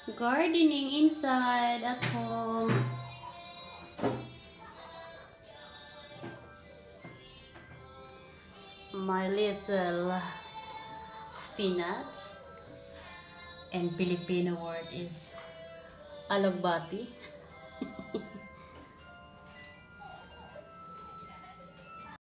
gardening inside at home. My little spinach, and Filipino word is alagbati.